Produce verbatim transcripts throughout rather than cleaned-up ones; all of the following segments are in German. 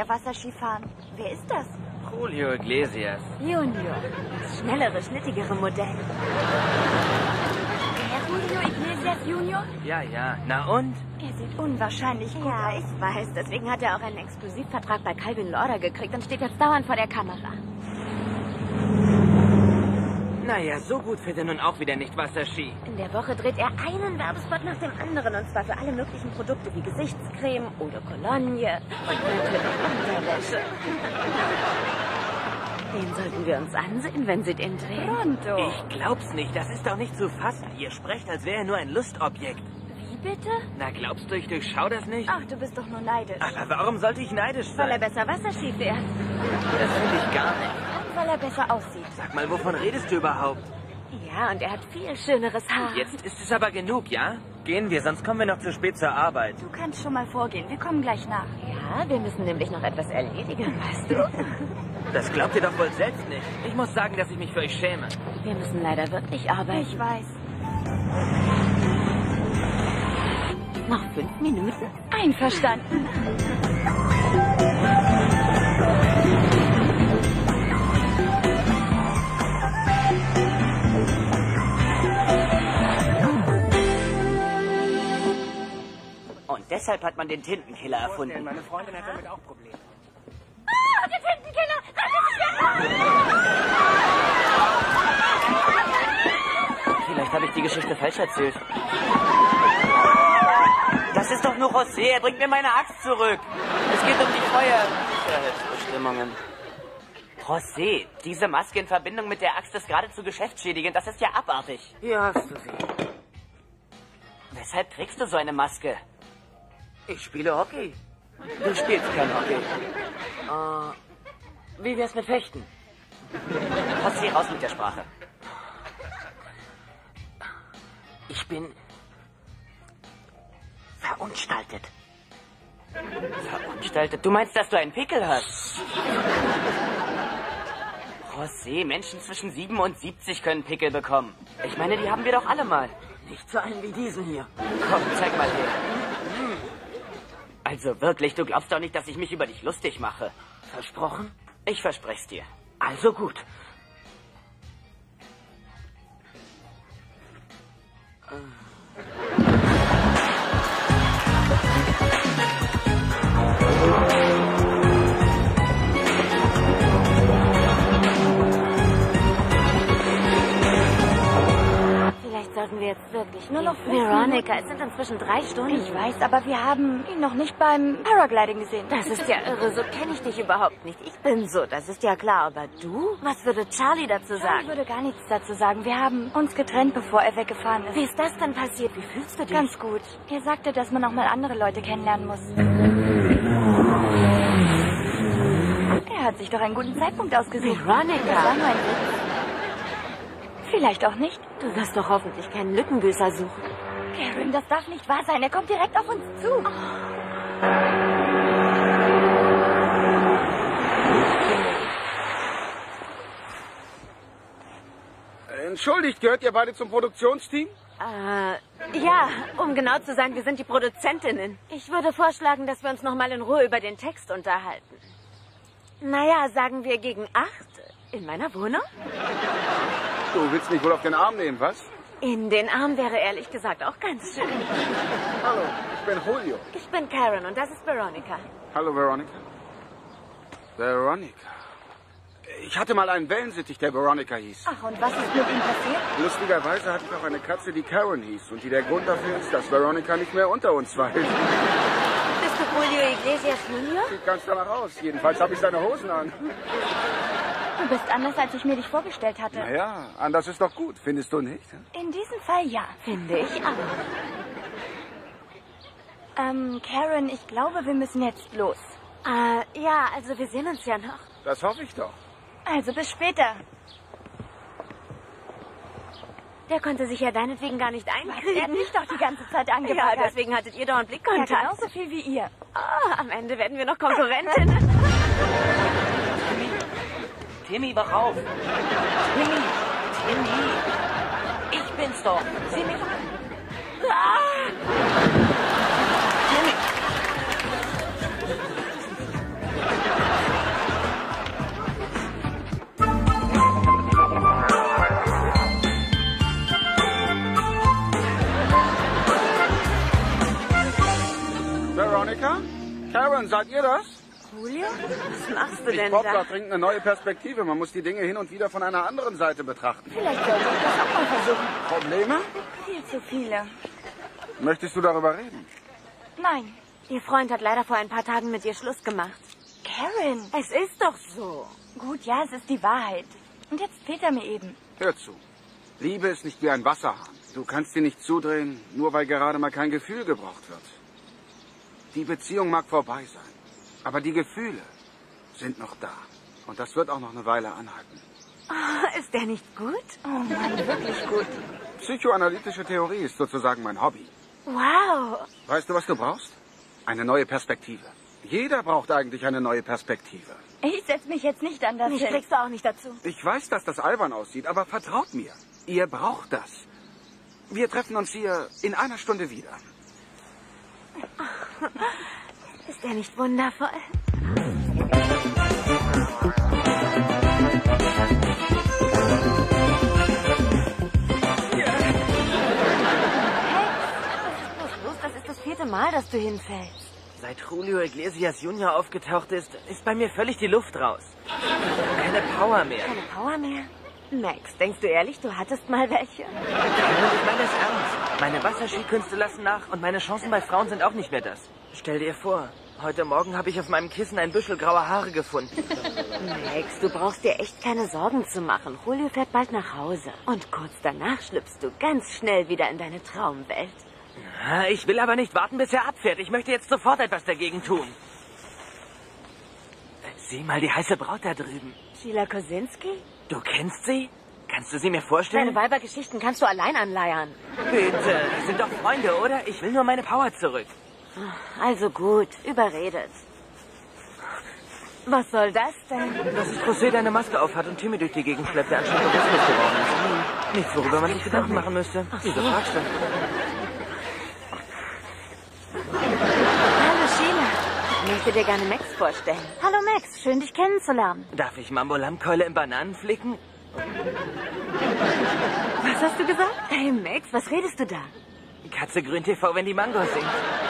Wasserskifahren. Wer ist das? Julio Iglesias. Junior. Das schnellere, schnittigere Modell. Der Julio Iglesias Junior? Ja, ja. Na und? Er sieht unwahrscheinlich gut Ja, aus. ich weiß. Deswegen hat er auch einen Exklusivvertrag bei Calvin Lauder gekriegt und steht jetzt dauernd vor der Kamera. Naja, so gut fährt er nun auch wieder nicht Wasserski. In der Woche dreht er einen Werbespot nach dem anderen. Und zwar für alle möglichen Produkte wie Gesichtscreme, Eau de Cologne und natürlich Unterwäsche. Den sollten wir uns ansehen, wenn sie den drehen. Pronto. Ich glaub's nicht. Das ist doch nicht zu fassen. Ihr sprecht, als wäre er nur ein Lustobjekt. Wie bitte? Na, glaubst du, ich durchschau das nicht? Ach, du bist doch nur neidisch. Aber warum sollte ich neidisch Weil er sein? besser Wasserski fährt. Das finde ich gar nicht. Und weil er besser aussieht. Sag mal, wovon redest du überhaupt? Ja, und er hat viel schöneres Haar. Jetzt ist es aber genug, ja? Gehen wir, sonst kommen wir noch zu spät zur Arbeit. Du kannst schon mal vorgehen. Wir kommen gleich nach. Ja, wir müssen nämlich noch etwas erledigen, weißt du? Das glaubt ihr doch wohl selbst nicht. Ich muss sagen, dass ich mich für euch schäme. Wir müssen leider wirklich arbeiten. Ich weiß. Noch fünf Minuten? Einverstanden. Und deshalb hat man den Tintenkiller erfunden. Meine Freundin hat damit auch Probleme. Ah, der Tintenkiller! Vielleicht habe ich die Geschichte falsch erzählt. Das ist doch nur José. Er bringt mir meine Axt zurück. Es geht um die Feuersicherheitsbestimmungen. José, diese Maske in Verbindung mit der Axt ist geradezu geschäftsschädigend. Das ist ja abartig. Hier hast du sie. Weshalb trägst du so eine Maske? Ich spiele Hockey. Du spielst kein Hockey. Äh, wie wär's mit Fechten? José, raus mit der Sprache. Ich bin verunstaltet. Verunstaltet? Du meinst, dass du einen Pickel hast? José, Menschen zwischen sieben und siebzig können Pickel bekommen. Ich meine, die haben wir doch alle mal. Nicht so einen wie diesen hier. Komm, zeig mal her. Also wirklich, du glaubst doch nicht, dass ich mich über dich lustig mache. Versprochen? Ich verspreche dir. Also gut. Vielleicht sollten wir jetzt wirklich Nur noch gehen. fünf Veronica, es sind inzwischen drei Stunden. Ich weiß, aber wir haben ihn noch nicht beim Paragliding gesehen. Das ist ja irre, so kenne ich dich überhaupt nicht. Ich bin so, das ist ja klar. Aber du? Was würde Charlie dazu Ich sagen? würde gar nichts dazu sagen. Wir haben uns getrennt, bevor er weggefahren ist. Wie ist das denn passiert? Wie fühlst du dich? Ganz gut. Er sagte, dass man auch mal andere Leute kennenlernen muss. Er hat sich doch einen guten Zeitpunkt ausgesucht. Das war Veronica, nur ein Witz. Vielleicht auch nicht. du wirst doch hoffentlich keinen Lückenbüßer suchen. Karen, das darf nicht wahr sein. Er kommt direkt auf uns zu. Entschuldigt, gehört ihr beide zum Produktionsteam? Äh, ja, um genau zu sein, wir sind die Produzentinnen. Ich würde vorschlagen, dass wir uns noch mal in Ruhe über den Text unterhalten. Naja, sagen wir gegen acht? In meiner Wohnung? Du willst mich wohl auf den Arm nehmen, was? In den Arm wäre ehrlich gesagt auch ganz schön. Hallo, ich bin Julio. Ich bin Karen und das ist Veronica. Hallo, Veronica. Veronica. Ich hatte mal einen Wellensittich, der Veronica hieß. Ach, und was ist mit ihm passiert? Lustigerweise hatte ich auch eine Katze, die Karen hieß. Und die der Grund dafür ist, dass Veronica nicht mehr unter uns weilt. Bist du Julio Iglesias Junior? Sieht ganz danach aus. Jedenfalls habe ich seine Hosen an. Du bist anders, als ich mir dich vorgestellt hatte. Naja, anders ist doch gut, findest du nicht? In diesem Fall ja. Finde ich auch. Ähm, Karen, ich glaube, wir müssen jetzt los. Äh, ja, also wir sehen uns ja noch. Das hoffe ich doch. Also bis später. Der konnte sich ja deinetwegen gar nicht Er hat einkriegen. mich doch die ganze Zeit Ja, angebaggert. deswegen hattet ihr dauernd Ja, Blickkontakt. genauso viel wie ihr. Ah, am Ende werden wir noch Konkurrentinnen. Timmy, wach auf. Timmy, Timmy. Ich bin's doch. Sieh mich an. Ah! Timmy. seid ihr das? Julio? Was machst du Ich denn brauche da? doch dringend eine neue Perspektive. Man muss die Dinge hin und wieder von einer anderen Seite betrachten. Vielleicht sollte ich das auch mal versuchen. Probleme? Viel zu viele. Möchtest du darüber reden? Nein. Ihr Freund hat leider vor ein paar Tagen mit dir Schluss gemacht. Karen. Es ist doch so. Gut, ja, es ist die Wahrheit. Und jetzt fehlt er mir eben. Hör zu. Liebe ist nicht wie ein Wasserhahn. Du kannst sie nicht zudrehen, nur weil gerade mal kein Gefühl gebraucht wird. Die Beziehung mag vorbei sein, aber die Gefühle sind noch da. Und das wird auch noch eine Weile anhalten. Oh, ist der nicht gut? Oh Mann, wirklich gut. Psychoanalytische Theorie ist sozusagen mein Hobby. Wow. Weißt du, was du brauchst? Eine neue Perspektive. Jeder braucht eigentlich eine neue Perspektive. Ich setze mich jetzt nicht an das Mich hin. kriegst du auch nicht dazu. Ich weiß, dass das albern aussieht, aber vertraut mir. Ihr braucht das. Wir treffen uns hier in einer Stunde wieder. Ist der nicht wundervoll? Das ist das vierte Mal, dass du hinfällst. Seit Julio Iglesias Junior aufgetaucht ist, ist bei mir völlig die Luft raus. Keine Power mehr. Keine Power mehr? Max, denkst du ehrlich, du hattest mal welche? Ich meine es ernst. Meine Wasserskikünste lassen nach und meine Chancen bei Frauen sind auch nicht mehr das. Stell dir vor, heute Morgen habe ich auf meinem Kissen ein Büschel grauer Haare gefunden. Max, du brauchst dir echt keine Sorgen zu machen. Julio fährt bald nach Hause. Und kurz danach schlüpfst du ganz schnell wieder in deine Traumwelt. Ich will aber nicht warten, bis er abfährt. Ich möchte jetzt sofort etwas dagegen tun. Sieh mal die heiße Braut da drüben. Sheila Kosinski? Du kennst sie? Kannst du sie mir vorstellen? Deine Weibergeschichten kannst du allein anleiern. Bitte, wir sind doch Freunde, oder? Ich will nur meine Power zurück. Also gut, überredet. Was soll das denn? Dass José deine Maske aufhat und Timmy durch die Gegend schleppt, der anscheinend bewusstlos geworden ist. Nichts, worüber man sich Gedanken machen müsste. Wieso fragst du? Hallo Sheila. Ich möchte dir gerne Max vorstellen. Hallo Max, schön dich kennenzulernen. Darf ich Mambo-Lammkeule im Bananen flicken? Was hast du gesagt? Hey Max, was redest du da? Katze Grün T V, wenn die Mango singt.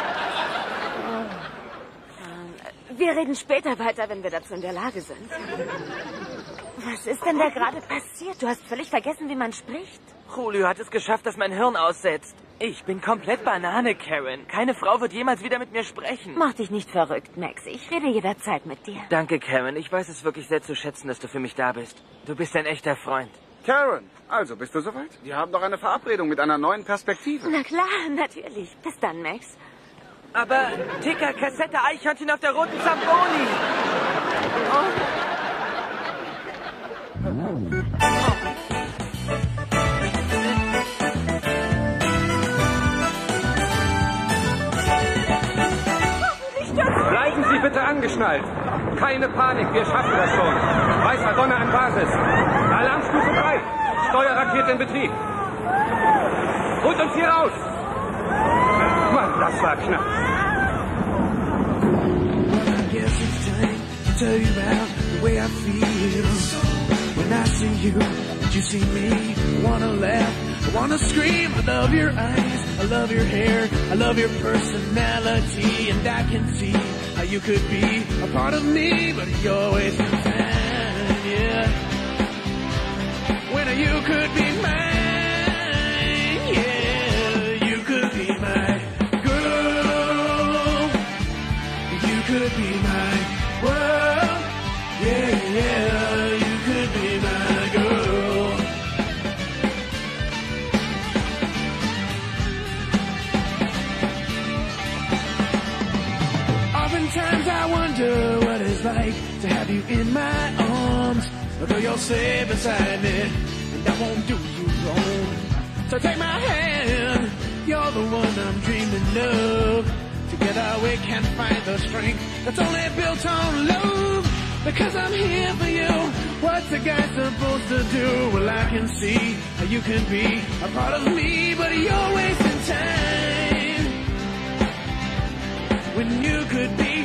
Wir reden später weiter, wenn wir dazu in der Lage sind. Was ist denn da gerade passiert? Du hast völlig vergessen, wie man spricht. Julio hat es geschafft, dass mein Hirn aussetzt. Ich bin komplett Banane, Karen. Keine Frau wird jemals wieder mit mir sprechen. Mach dich nicht verrückt, Max. Ich rede jederzeit mit dir. Danke, Karen. Ich weiß es wirklich sehr zu schätzen, dass du für mich da bist. Du bist ein echter Freund. Karen, also bist du soweit? Wir haben doch eine Verabredung mit einer neuen Perspektive. Na klar, natürlich. Bis dann, Max. Aber Ticker, Kassette, Eichhörnchen auf der roten Zamboni. Bleiben Sie bitte angeschnallt. Keine Panik, wir schaffen das schon. Weißer Donner an Basis. Alarmstufe drei. Steuerrakete in Betrieb. Holt uns hier raus. Mann, das war knapp. Tell you about the way I feel when I see you, and you see me. I wanna laugh, I wanna scream. I love your eyes, I love your hair, I love your personality, and I can see how you could be a part of me, but you're wasting time, yeah. When you could be mine, yeah, you could be my girl, you could be my world, yeah, yeah, you could be my girl. Oftentimes I wonder what it's like to have you in my arms, although you'll stay beside me, and I won't do you wrong. So take my hand, you're the one I'm dreaming of. Together we can find the strength that's only built on love. Because I'm here for you. What's a guy supposed to do? Well, I can see how you can be a part of me, but you're wasting time when you could be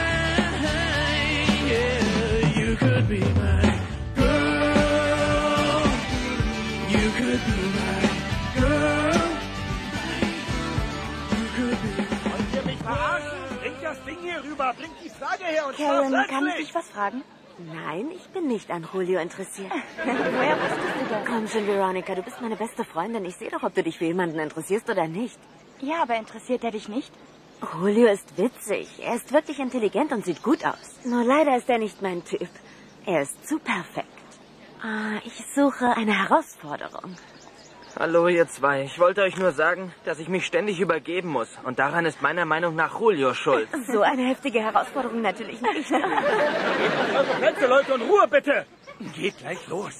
mine. Yeah, you could be my girl. You could be my girl. You could be my Verarschen? Bringt das Ding hier rüber. Laura, bring die Flagge her und Karen, zwar kann ich plötzlich. dich was fragen? Nein, ich bin nicht an Julio interessiert. Woher wusstest du das? Komm schon, Veronica, du bist meine beste Freundin. Ich sehe doch, ob du dich für jemanden interessierst oder nicht. Ja, aber interessiert er dich nicht? Julio ist witzig. Er ist wirklich intelligent und sieht gut aus. Nur leider ist er nicht mein Typ. Er ist zu perfekt. Ah, ich suche eine Herausforderung. Hallo, ihr zwei. Ich wollte euch nur sagen, dass ich mich ständig übergeben muss. Und daran ist meiner Meinung nach Julio schuld. So eine heftige Herausforderung natürlich nicht. Eure Plätze, Leute, und Ruhe bitte. Geht gleich los.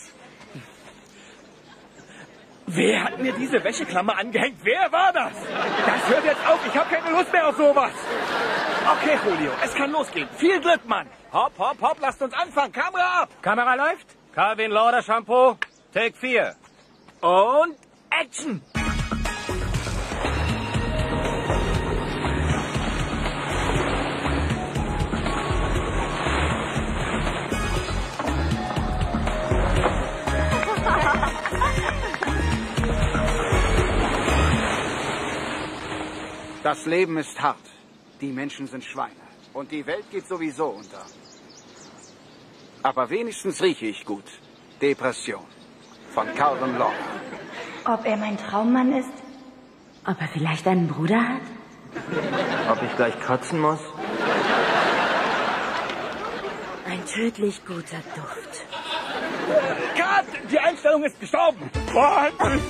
Wer hat mir diese Wäscheklammer angehängt? Wer war das? Das hört jetzt auf. Ich habe keine Lust mehr auf sowas. Okay, Julio, es kann losgehen. Viel Glück, Mann. Hopp, hopp, hopp, lasst uns anfangen. Kamera ab. Kamera läuft. Calvin Lauder Shampoo. Take vier. Und Action. Das Leben ist hart. Die Menschen sind Schweine. Und die Welt geht sowieso unter. Aber wenigstens rieche ich gut. Depression. Von Calvin Lauder. Ob er mein Traummann ist? Ob er vielleicht einen Bruder hat? Ob ich gleich kotzen muss? Ein tödlich guter Duft. Cut! Die Einstellung ist gestorben. Wahnsinn.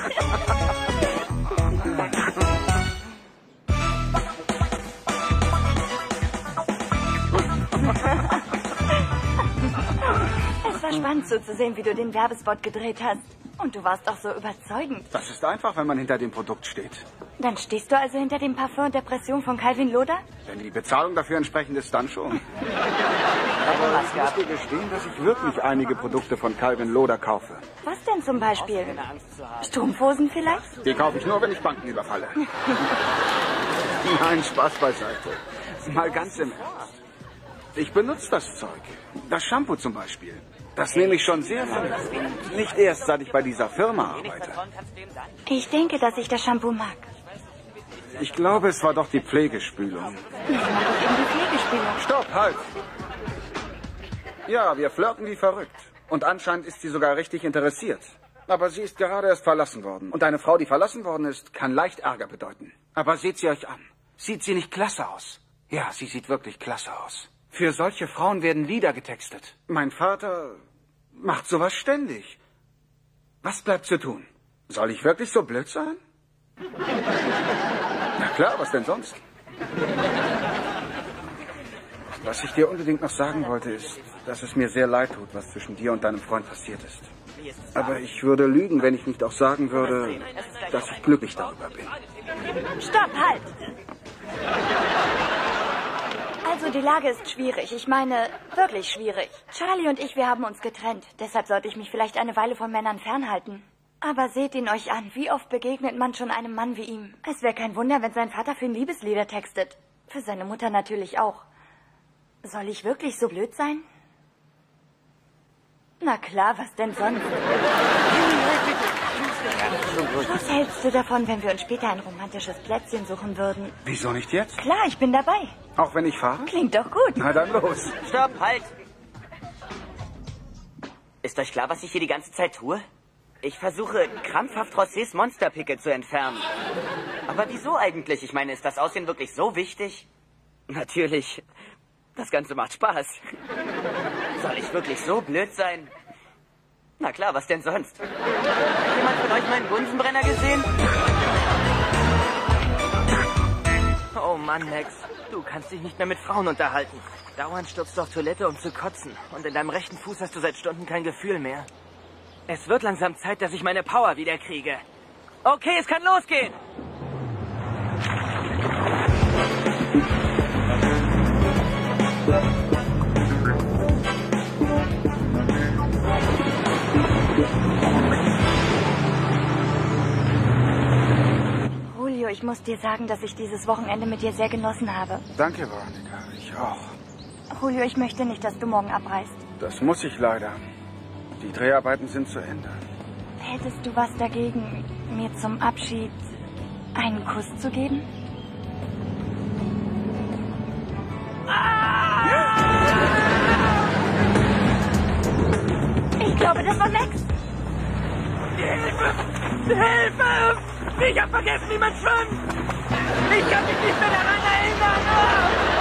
Es war spannend zuzusehen, wie du den Werbespot gedreht hast. Und du warst auch so überzeugend. Das ist einfach, wenn man hinter dem Produkt steht. Dann stehst du also hinter dem Parfum und der Pression von Calvin Lauder? Wenn die Bezahlung dafür entsprechend ist, dann schon. Aber ich muss dir gestehen, dass ich wirklich einige Produkte von Calvin Lauder kaufe. Was denn zum Beispiel? Strumpfhosen vielleicht? Die kaufe ich nur, wenn ich Banken überfalle. Nein, Spaß beiseite. Mal ganz im Ernst. Ich benutze das Zeug. Das Shampoo zum Beispiel. Das nehme ich schon sehr lange. Nicht erst, seit ich bei dieser Firma arbeite. Ich denke, dass ich das Shampoo mag. Ich glaube, es war doch die Pflegespülung. Ich mag doch eben die Pflegespülung. Stopp, halt! Ja, wir flirten wie verrückt. Und anscheinend ist sie sogar richtig interessiert. Aber sie ist gerade erst verlassen worden. Und eine Frau, die verlassen worden ist, kann leicht Ärger bedeuten. Aber seht sie euch an. Sieht sie nicht klasse aus? Ja, sie sieht wirklich klasse aus. Für solche Frauen werden Lieder getextet. Mein Vater macht sowas ständig. Was bleibt zu tun? Soll ich wirklich so blöd sein? Na klar, was denn sonst? Was ich dir unbedingt noch sagen wollte, ist, dass es mir sehr leid tut, was zwischen dir und deinem Freund passiert ist. Aber ich würde lügen, wenn ich nicht auch sagen würde, dass ich glücklich darüber bin. Stopp, halt! Also die Lage ist schwierig. Ich meine, wirklich schwierig. Charlie und ich, wir haben uns getrennt. Deshalb sollte ich mich vielleicht eine Weile von Männern fernhalten. Aber seht ihn euch an. Wie oft begegnet man schon einem Mann wie ihm? Es wäre kein Wunder, wenn sein Vater für ihn Liebeslieder textet. Für seine Mutter natürlich auch. Soll ich wirklich so blöd sein? Na klar, was denn sonst? Was hältst du davon, wenn wir uns später ein romantisches Plätzchen suchen würden? Wieso nicht jetzt? Klar, ich bin dabei. Auch wenn ich fahre? Klingt doch gut. Na dann los. Stopp, halt! Ist euch klar, was ich hier die ganze Zeit tue? Ich versuche krampfhaft Rossés Monsterpickel zu entfernen. Aber wieso eigentlich? Ich meine, ist das Aussehen wirklich so wichtig? Natürlich. Das Ganze macht Spaß. Soll ich wirklich so blöd sein? Na klar, was denn sonst? Hat jemand von euch meinen Bunsenbrenner gesehen? Oh Mann, Max. Du kannst dich nicht mehr mit Frauen unterhalten. Dauernd stürzt du auf Toilette, um zu kotzen. Und in deinem rechten Fuß hast du seit Stunden kein Gefühl mehr. Es wird langsam Zeit, dass ich meine Power wiederkriege. Okay, es kann losgehen. Julio, ich muss dir sagen, dass ich dieses Wochenende mit dir sehr genossen habe. Danke, Veronica. Ich auch. Julio, ich möchte nicht, dass du morgen abreist. Das muss ich leider. Die Dreharbeiten sind zu Ende. Hättest du was dagegen, mir zum Abschied einen Kuss zu geben? Ich glaube, das war Max. Hilfe! Hilfe! Ich hab vergessen, wie man schwimmt! Ich kann mich nicht mehr daran erinnern!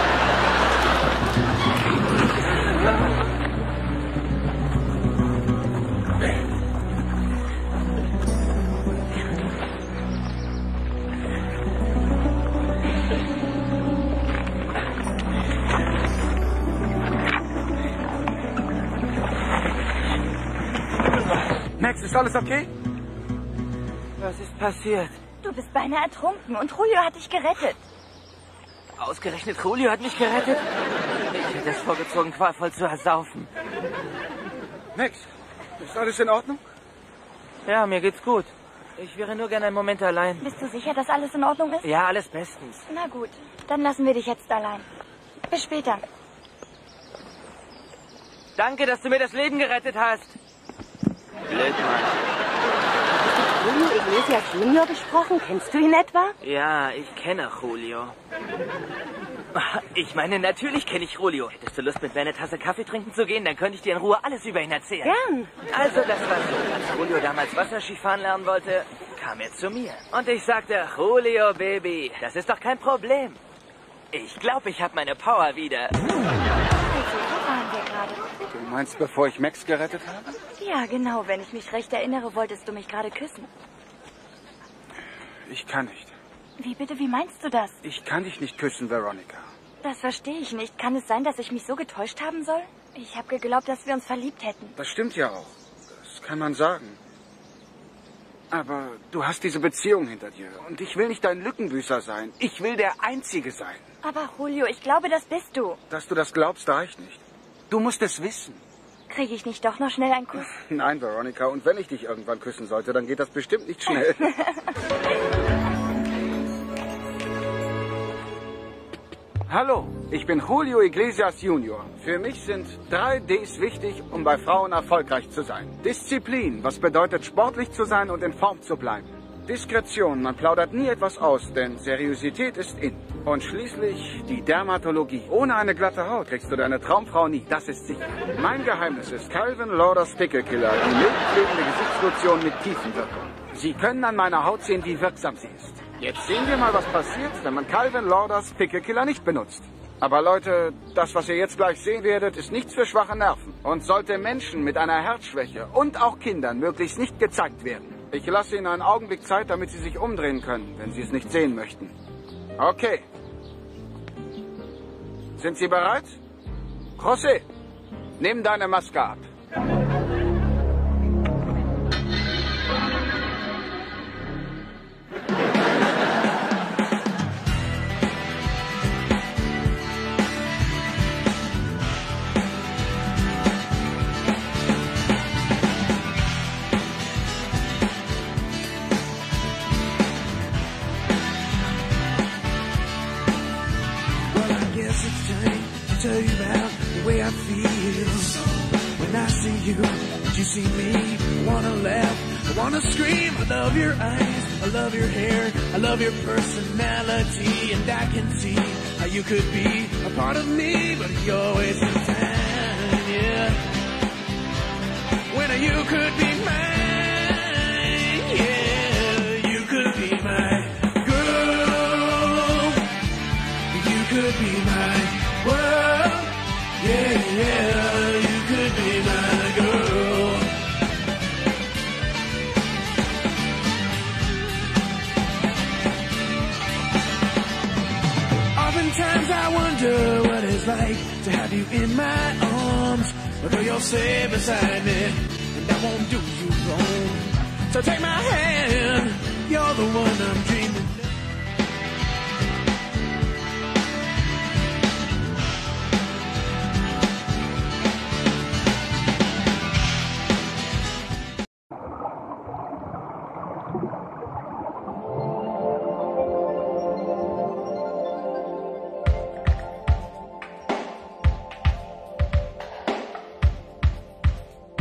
Max, ist alles okay? Was ist passiert? Du bist beinahe ertrunken und Julio hat dich gerettet. Ausgerechnet Julio hat mich gerettet? Ich hätte es vorgezogen, qualvoll zu ersaufen. Max, ist alles in Ordnung? Ja, mir geht's gut. Ich wäre nur gerne einen Moment allein. Bist du sicher, dass alles in Ordnung ist? Ja, alles bestens. Na gut, dann lassen wir dich jetzt allein. Bis später. Danke, dass du mir das Leben gerettet hast. Blöd, Mann. Julio Iglesias Junior gesprochen? Kennst du ihn etwa? Ja, ich kenne Julio. Ich meine, natürlich kenne ich Julio. Hättest du Lust, mit mir eine Tasse Kaffee trinken zu gehen? Dann könnte ich dir in Ruhe alles über ihn erzählen. Gern. Also, das war so. Als Julio damals Wasserskifahren lernen wollte, kam er zu mir. Und ich sagte, Julio, Baby, das ist doch kein Problem. Ich glaube, ich habe meine Power wieder. Also, wo waren wir gerade? Du meinst, bevor ich Max gerettet habe? Ja, genau. Wenn ich mich recht erinnere, wolltest du mich gerade küssen. Ich kann nicht. Wie bitte, wie meinst du das? Ich kann dich nicht küssen, Veronica. Das verstehe ich nicht. Kann es sein, dass ich mich so getäuscht haben soll? Ich habe geglaubt, dass wir uns verliebt hätten. Das stimmt ja auch. Das kann man sagen. Aber du hast diese Beziehung hinter dir. Und ich will nicht dein Lückenbüßer sein. Ich will der Einzige sein. Aber Julio, ich glaube, das bist du. Dass du das glaubst, reicht nicht. Du musst es wissen. Kriege ich nicht doch noch schnell einen Kuss? Nein, Veronica. Und wenn ich dich irgendwann küssen sollte, dann geht das bestimmt nicht schnell. Hallo, ich bin Julio Iglesias Junior. Für mich sind drei Ds wichtig, um bei Frauen erfolgreich zu sein. Disziplin, was bedeutet sportlich zu sein und in Form zu bleiben. Diskretion, man plaudert nie etwas aus, denn Seriosität ist in. Und schließlich die Dermatologie. Ohne eine glatte Haut kriegst du deine Traumfrau nie, das ist sicher. Mein Geheimnis ist Calvin Lauders Pickelkiller, die milchklebende Gesichtslotion mit Tiefenwirkung. Sie können an meiner Haut sehen, wie wirksam sie ist. Jetzt sehen wir mal, was passiert, wenn man Calvin Lauders Pickelkiller nicht benutzt. Aber Leute, das, was ihr jetzt gleich sehen werdet, ist nichts für schwache Nerven. Und sollte Menschen mit einer Herzschwäche und auch Kindern möglichst nicht gezeigt werden. Ich lasse Ihnen einen Augenblick Zeit, damit Sie sich umdrehen können, wenn Sie es nicht sehen möchten. Okay. Sind Sie bereit? José, nimm deine Maske ab. Tell you about the way I feel when I see you, when you see me. I wanna laugh, I wanna scream. I love your eyes, I love your hair, I love your personality, and I can see how you could be a part of me, but you're wasting time, yeah. When you could be mine, yeah, you could be my girl, you could be my world. Yeah, yeah, you could be my girl. Oftentimes I wonder what it's like to have you in my arms. Although you'll stay beside me, and I won't do you wrong. So take my hand, you're the one I'm dreaming of.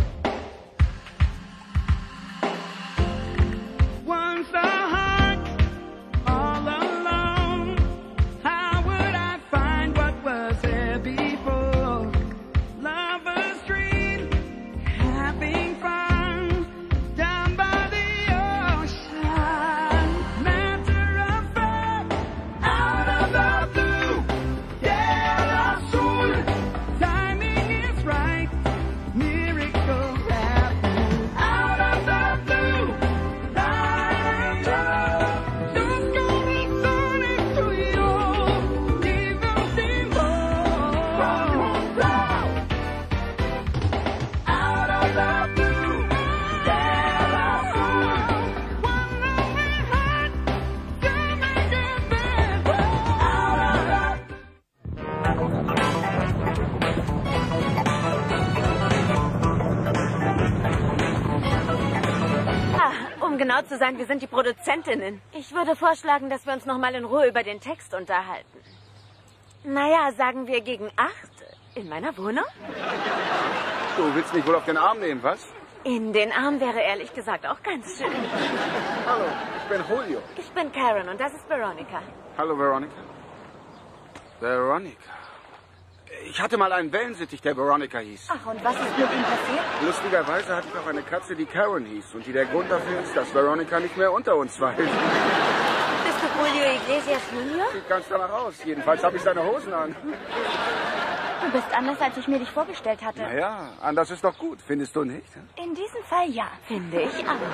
Once the heart Um genau zu sein, wir sind die Produzentinnen. Ich würde vorschlagen, dass wir uns noch mal in Ruhe über den Text unterhalten. Naja, sagen wir gegen acht in meiner Wohnung? Du willst mich wohl auf den Arm nehmen, was? In den Arm wäre ehrlich gesagt auch ganz schön. Hallo, ich bin Julio. Ich bin Karen und das ist Veronica. Hallo, Veronica. Veronica. Ich hatte mal einen Wellensittich, der Veronica hieß. Ach, und was ist mit ihm passiert? Lustigerweise hatte ich auch eine Katze, die Karen hieß. Und die der Grund dafür ist, dass Veronica nicht mehr unter uns weilt. Bist du Julio Iglesias Junior? Sieht ganz danach aus. Jedenfalls habe ich seine Hosen an. Du bist anders, als ich mir dich vorgestellt hatte. Naja, anders ist doch gut. Findest du nicht? In diesem Fall ja. Finde ich auch.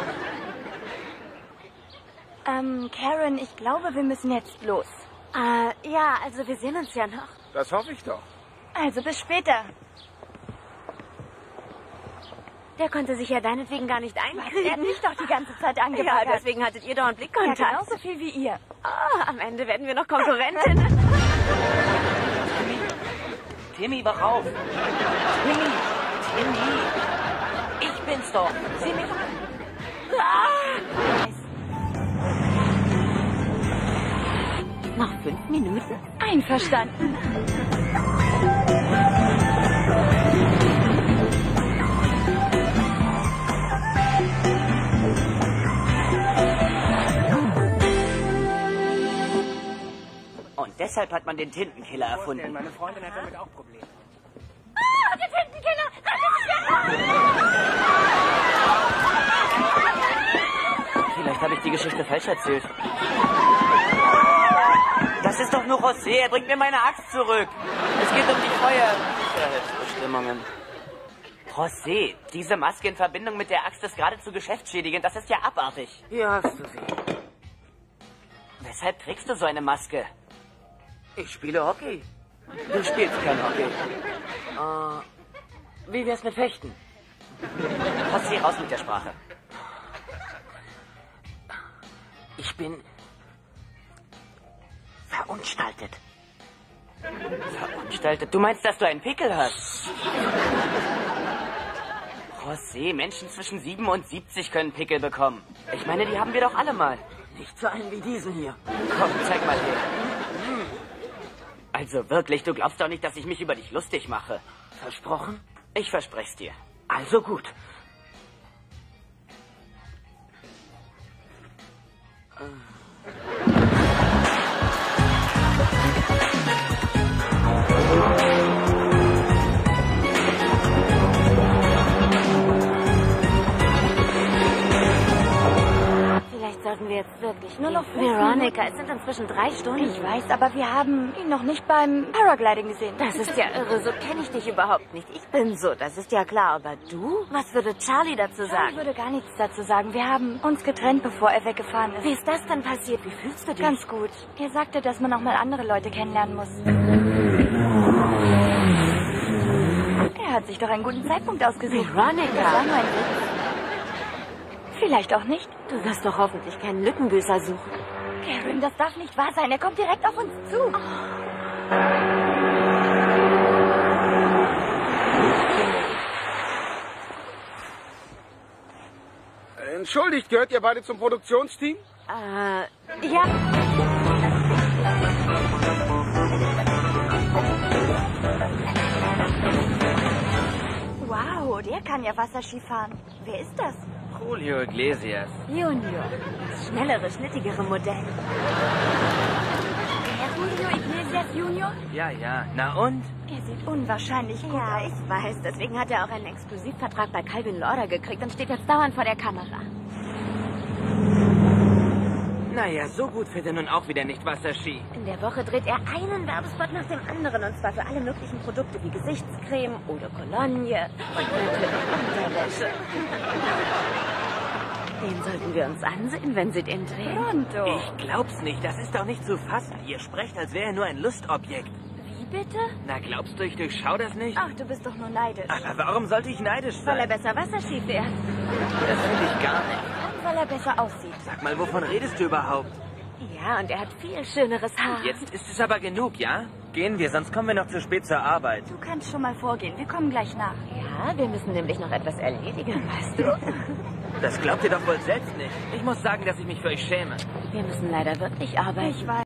Ähm, Karen, ich glaube, wir müssen jetzt los. Äh, ja, also wir sehen uns ja noch. Das hoffe ich doch. Also bis später. Der konnte sich ja deinetwegen gar nicht Er einkriegen. hat mich doch die ganze Zeit Ja, angebaggert. deswegen hattet ihr dauernd Ja, Blickkontakt. genauso viel wie ihr. Ah, am Ende werden wir noch Konkurrentinnen. Timmy, wach auf. Timmy, Timmy. Ich bin's doch. Sieh mich an. Ah! Noch fünf Minuten? Einverstanden. Und deshalb hat man den Tintenkiller erfunden. Meine Freundin hat damit auch Probleme. Ah, der Tintenkiller! Vielleicht habe ich die Geschichte falsch erzählt. Das ist doch nur José. Er bringt mir meine Axt zurück. Es geht um die Feuersicherheitsbestimmungen. José, diese Maske in Verbindung mit der Axt ist geradezu geschäftsschädigend. Das ist ja abartig. Hier hast du sie. Weshalb trägst du so eine Maske? Ich spiele Hockey. Du spielst kein Hockey. Äh, wie wär's mit Fechten? José, raus mit der Sprache. Ich bin verunstaltet. Verunstaltet? Du meinst, dass du einen Pickel hast? José, Menschen zwischen sieben und siebzig können Pickel bekommen. Ich meine, die haben wir doch alle mal. Nicht so einen wie diesen hier. Komm, zeig mal her. Also wirklich, du glaubst doch nicht, dass ich mich über dich lustig mache. Versprochen? Ich verspreche es dir. Also gut. Vielleicht sollten wir jetzt wirklich Nur noch gehen. fünf Veronica, es sind inzwischen drei Stunden. Ich weiß, aber wir haben ihn noch nicht beim Paragliding gesehen. Das ist ja irre, so kenne ich dich überhaupt nicht. Ich bin so, das ist ja klar. Aber du? Was würde Charlie dazu Ich sagen? würde gar nichts dazu sagen. Wir haben uns getrennt, bevor er weggefahren ist. Wie ist das denn passiert? Wie fühlst du dich? Ganz gut. Er sagte, dass man auch mal andere Leute kennenlernen muss. Er hat sich doch einen guten Zeitpunkt ausgesucht. Veronica. Das war nur ein Witz. Vielleicht auch nicht. Du wirst doch hoffentlich keinen Lückenbüßer suchen. Karen, das darf nicht wahr sein. Er kommt direkt auf uns zu. Entschuldigt, gehört ihr beide zum Produktionsteam? Äh, ja. Wow, der kann ja Wasserski fahren. Wer ist das? Julio Iglesias. Junior. Das schnellere, schnittigere Modell. Der Julio Iglesias Junior? Ja, ja. Na und? Er sieht unwahrscheinlich gut Ja, aus. ich weiß. Deswegen hat er auch einen Exklusivvertrag bei Calvin Lauder gekriegt und steht jetzt dauernd vor der Kamera. Naja, so gut fährt er nun auch wieder nicht Wasserski. In der Woche dreht er einen Werbespot nach dem anderen. Und zwar für alle möglichen Produkte wie Gesichtscreme, Eau de Cologne und natürlich Unterwäsche. Den sollten wir uns ansehen, wenn sie den drehen. Pronto. Ich glaub's nicht. Das ist doch nicht zu fassen. Ihr sprecht, als wäre er nur ein Lustobjekt. Wie bitte? Na, glaubst du, ich durchschau das nicht? Ach, du bist doch nur neidisch. Aber warum sollte ich neidisch Weil er sein? besser Wasserski fährt. Das finde ich gar nicht. Und weil er besser aussieht. Sag mal, wovon redest du überhaupt? Ja, und er hat viel schöneres Haar. Jetzt ist es aber genug, ja? Gehen wir, sonst kommen wir noch zu spät zur Arbeit. Du kannst schon mal vorgehen. Wir kommen gleich nach. Ja, wir müssen nämlich noch etwas erledigen, weißt du? Das glaubt ihr doch wohl selbst nicht. Ich muss sagen, dass ich mich für euch schäme. Wir müssen leider wirklich arbeiten. Ich weiß.